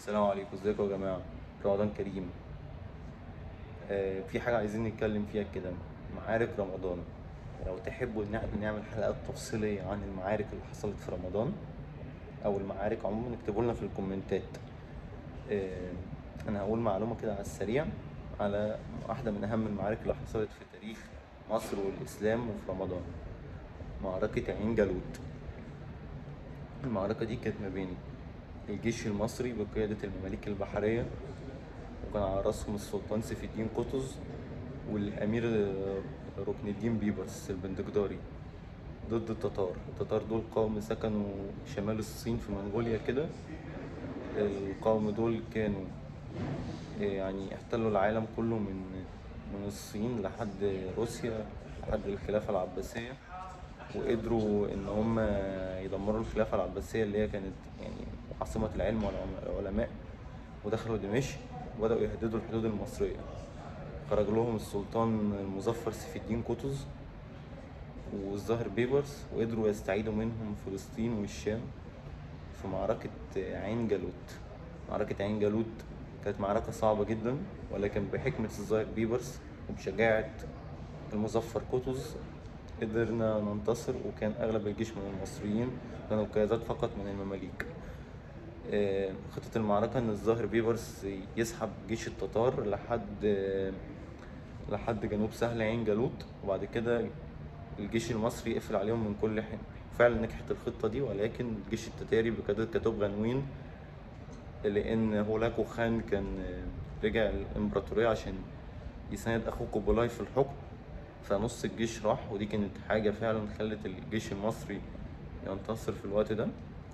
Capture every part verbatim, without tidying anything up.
السلام عليكم، ازيكم يا جماعة؟ رمضان كريم. آه في حاجة عايزين نتكلم فيها كده. معارك رمضان. لو تحبوا ان احنا نعمل حلقات تفصيلية عن المعارك اللي حصلت في رمضان او المعارك عموما، اكتبوا لنا في الكومنتات. آه انا هقول معلومة كده على السريع على واحدة من اهم المعارك اللي حصلت في تاريخ مصر والاسلام وفي رمضان. معركة عين جالوت. المعركة دي كانت ما بين الجيش المصري بقيادة المماليك البحرية، وكان على رأسهم السلطان سيف الدين قطز والأمير ركن الدين بيبرس البندقداري، ضد التتار. التتار دول قوم سكنوا شمال الصين في منغوليا كده. القوم دول كانوا يعني احتلوا العالم كله من من الصين لحد روسيا، لحد الخلافة العباسية، وقدروا إن هم يدمروا الخلافة العباسية اللي هي كانت يعني عاصمة العلم والعلماء، ودخلوا دمشق وبدأوا يهددوا الحدود المصرية. خرج لهم السلطان المظفر سيف الدين قطز والظاهر بيبرس، وقدروا يستعيدوا منهم فلسطين والشام في معركة عين جالوت. معركة عين جالوت كانت معركة صعبة جدا، ولكن بحكمة الظاهر بيبرس وبشجاعة المظفر قطز قدرنا ننتصر، وكان أغلب الجيش من المصريين، كانوا قيادات فقط من المماليك. آه، خطة المعركة إن الظاهر بيبرس يسحب جيش التتار لحد آه، لحد جنوب سهل عين جالوت، وبعد كده الجيش المصري يقفل عليهم من كل حين. فعلا نجحت الخطة دي، ولكن الجيش التتاري بقيادة كتوب غنوين، لأن هولاكو خان كان آه، رجع الإمبراطورية عشان يساند أخوه كوبولاي في الحكم، فنص الجيش راح، ودي كانت حاجة فعلا خلت الجيش المصري ينتصر في الوقت ده.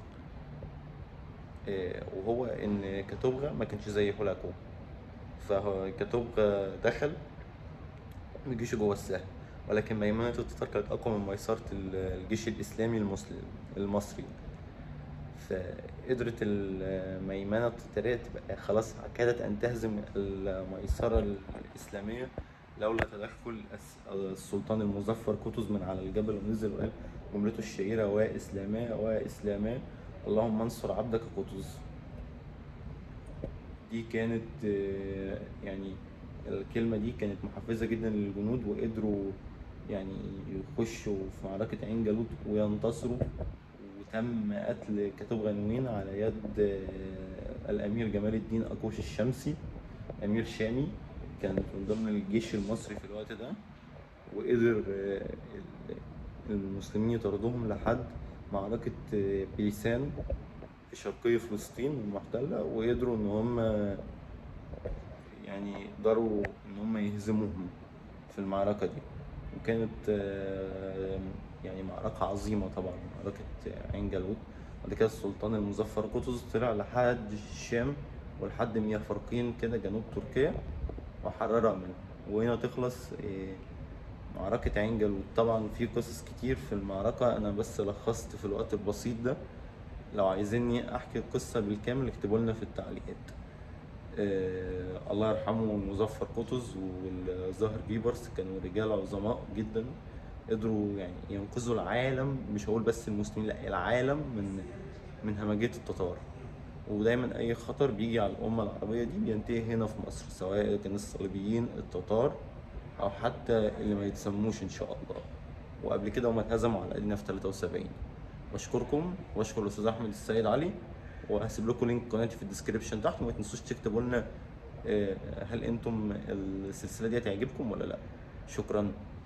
آه، وهو إن كاتوبغا ما كانش زي هولاكو، فكاتوبغا دخل بجيشه جوه الساحل، ولكن ميمنة التتار كانت أقوى من ميسرة الجيش الإسلامي المسلم المصري. فقدرت الميمنة التتارية تبقى خلاص كادت أن تهزم الميسرة الإسلامية، لولا تدخل السلطان المظفر قطز من على الجبل ونزل وقال جملته الشهيرة: وإسلاما وإسلاما اللهم انصر عبدك قطز. دي كانت آه، يعني الكلمة دي كانت محفزة جدا للجنود، وقدروا يعني يخشوا في معركة عين جالوت وينتصروا. وتم قتل كاتب غنوين على يد آه، الأمير جمال الدين أكوش الشمسي، أمير شامي كان من ضمن الجيش المصري في الوقت ده. وقدر آه، المسلمين يطردوهم لحد معركة آه، بيسان في شرقي فلسطين المحتلة، وقدروا إن هم يعني يقدروا إن هم يهزموهم في المعركة دي. وكانت آه، يعني معركة عظيمة طبعا، معركة عين جالوت. بعد كده السلطان المظفر قطز طلع لحد الشام ولحد مياه فرقين كده جنوب تركيا وحررها منه. وهنا تخلص آه، معركة عين جالوت. طبعا في قصص كتير في المعركة، أنا بس لخصت في الوقت البسيط ده. لو عايزيني أحكي القصة بالكامل اكتبوا لنا في التعليقات. آه الله يرحمه المظفر قطز والظاهر بيبرس كانوا رجال عظماء جدا، قدروا يعني ينقذوا العالم، مش هقول بس المسلمين، لا العالم، من من همجية التتار. ودايما اي خطر بيجي على الامة العربية دي بينتهي هنا في مصر، سواء كان الصليبيين، التتار، او حتى اللي ما يتسموش ان شاء الله. وقبل كده هم اتهزموا على ايدينا في تلاتة وسبعين. بشكركم واشكر الاستاذ احمد السيد علي، وهسيب لكم لينك قناتي في الديسكريبشن تحت، وما تنسوش تكتبوا لنا آه، هل انتم السلسله دي هتعجبكم ولا لا. شكرا.